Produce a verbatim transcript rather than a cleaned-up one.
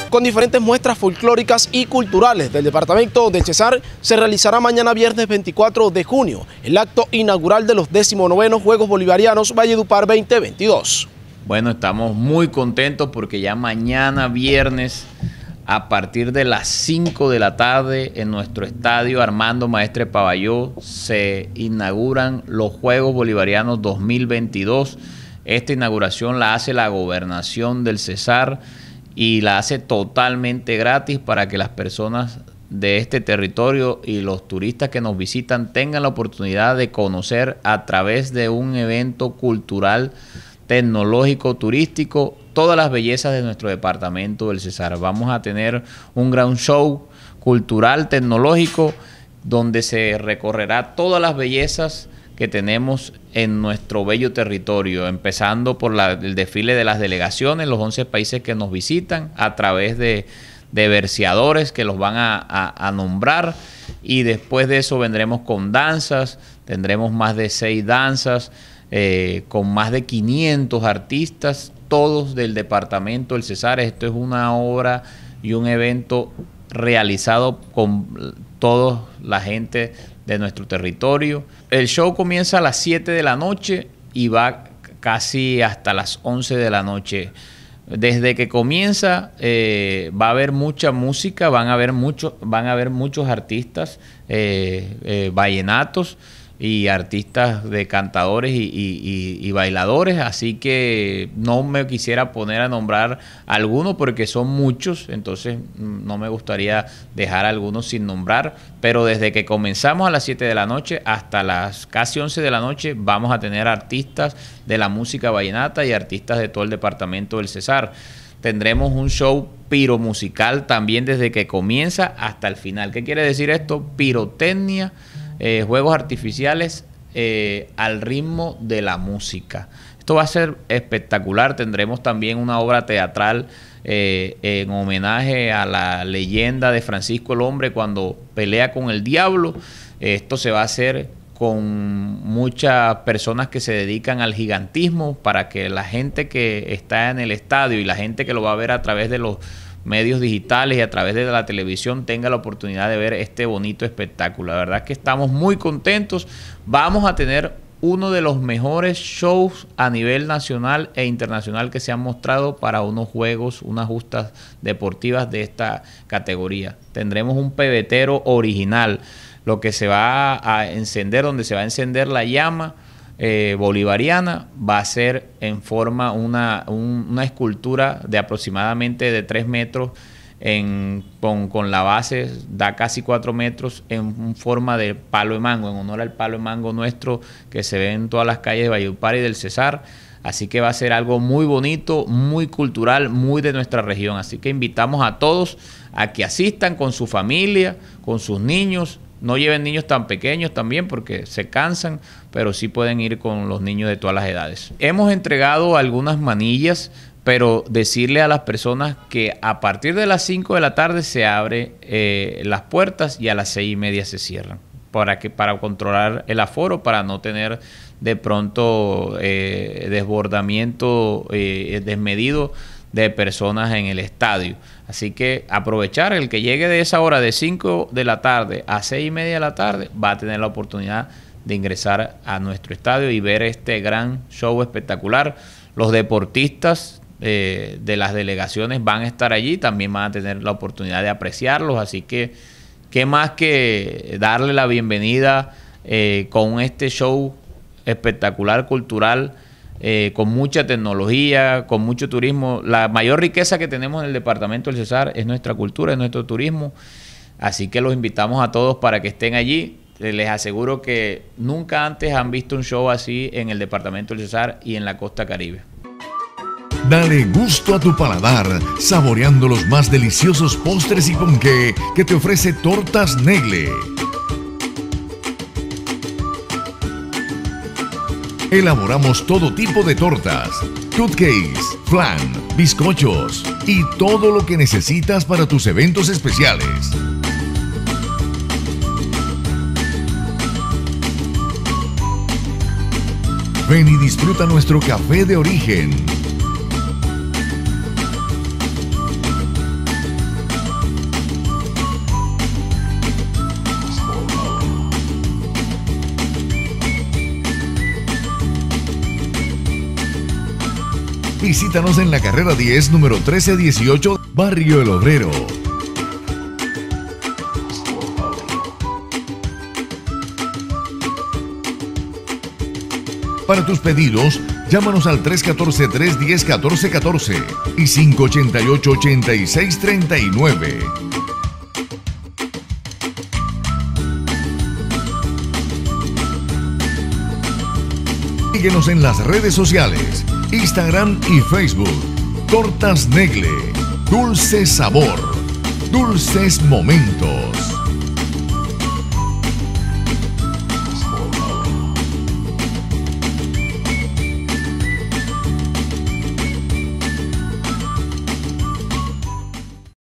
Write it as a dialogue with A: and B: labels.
A: con diferentes muestras folclóricas y culturales del departamento del Cesar, se realizará mañana viernes veinticuatro de junio el acto inaugural de los decimonovenos Juegos Bolivarianos Valledupar veinte veintidós.
B: Bueno, estamos muy contentos porque ya mañana viernes, a partir de las cinco de la tarde, en nuestro estadio Armando Maestre Pavalló, se inauguran los Juegos Bolivarianos dos mil veintidós. Esta inauguración la hace la Gobernación del Cesar y la hace totalmente gratis para que las personas de este territorio y los turistas que nos visitan tengan la oportunidad de conocer a través de un evento cultural, tecnológico, turístico, todas las bellezas de nuestro departamento del Cesar. Vamos a tener un gran show cultural, tecnológico, donde se recorrerá todas las bellezas que tenemos en nuestro bello territorio, empezando por la, el desfile de las delegaciones, los once países que nos visitan, a través de, de verseadores que los van a, a, a nombrar, y después de eso vendremos con danzas, tendremos más de seis danzas, eh, con más de quinientos artistas, todos del departamento del Cesar. Esto es una obra y un evento realizado con toda la gente de nuestro territorio. El show comienza a las siete de la noche y va casi hasta las once de la noche. Desde que comienza eh, va a haber mucha música, van a haber, mucho, van a haber muchos artistas eh, eh, vallenatos y artistas de cantadores y, y, y, y bailadores, así que no me quisiera poner a nombrar algunos porque son muchos, entonces no me gustaría dejar algunos sin nombrar, pero desde que comenzamos a las siete de la noche hasta las casi once de la noche vamos a tener artistas de la música vallenata y artistas de todo el departamento del Cesar. Tendremos un show piromusical también desde que comienza hasta el final. ¿Qué quiere decir esto? Pirotecnia, Eh, juegos artificiales eh, al ritmo de la música. Esto va a ser espectacular. Tendremos también una obra teatral eh, en homenaje a la leyenda de Francisco el Hombre cuando pelea con el diablo. Esto se va a hacer con muchas personas que se dedican al gigantismo, para que la gente que está en el estadio y la gente que lo va a ver a través de los medios digitales y a través de la televisión tenga la oportunidad de ver este bonito espectáculo. La verdad es que estamos muy contentos. Vamos a tener uno de los mejores shows a nivel nacional e internacional que se han mostrado para unos juegos, unas justas deportivas de esta categoría. Tendremos un pebetero original, lo que se va a encender, donde se va a encender la llama Eh, bolivariana, va a ser en forma una, un, una escultura de aproximadamente de tres metros en, con, con la base, da casi cuatro metros, en forma de palo de mango, en honor al palo de mango nuestro que se ve en todas las calles de Valledupar y del Cesar. Así que va a ser algo muy bonito, muy cultural, muy de nuestra región. Así que invitamos a todos a que asistan con su familia, con sus niños. No lleven niños tan pequeños también porque se cansan, pero sí pueden ir con los niños de todas las edades. Hemos entregado algunas manillas, pero decirle a las personas que a partir de las cinco de la tarde se abren eh, las puertas y a las seis y media se cierran, para, que, para controlar el aforo, para no tener de pronto eh, desbordamiento eh, desmedido de personas en el estadio. Así que aprovechar, el que llegue de esa hora de cinco de la tarde a seis y media de la tarde va a tener la oportunidad de ingresar a nuestro estadio y ver este gran show espectacular. Los deportistas eh, de las delegaciones van a estar allí, también van a tener la oportunidad de apreciarlos, así que qué más que darle la bienvenida eh, con este show espectacular cultural, Eh, con mucha tecnología, con mucho turismo. La mayor riqueza que tenemos en el departamento del Cesar es nuestra cultura, es nuestro turismo. Así que los invitamos a todos para que estén allí. Eh, les aseguro que nunca antes han visto un show así en el departamento del Cesar y en la costa caribe.
C: Dale gusto a tu paladar, saboreando los más deliciosos postres y ponqué que te ofrece Tortas Negle. Elaboramos todo tipo de tortas, cupcakes, flan, bizcochos y todo lo que necesitas para tus eventos especiales. Ven y disfruta nuestro café de origen. Visítanos en la carrera diez, número trece dieciocho, Barrio El Obrero. Para tus pedidos, llámanos al tres uno cuatro, tres uno cero, uno cuatro uno cuatro y cinco ocho ocho, ocho seis tres nueve. Síguenos en las redes sociales, Instagram y Facebook. Tortas Negle, dulce sabor, dulces momentos.